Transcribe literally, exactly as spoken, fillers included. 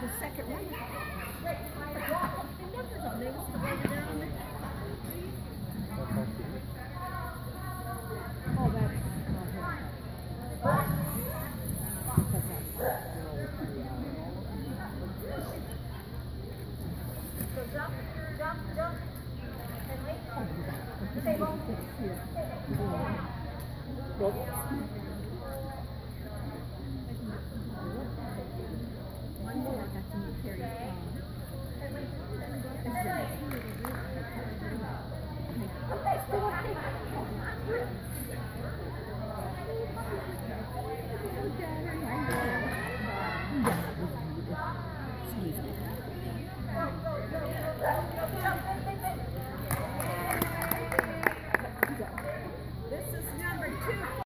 the second one. The numbers on there, it's over there on the... Oh, that's... So jump, jump, jump. Henley. Table. One more. That's in the carry. Excuse me.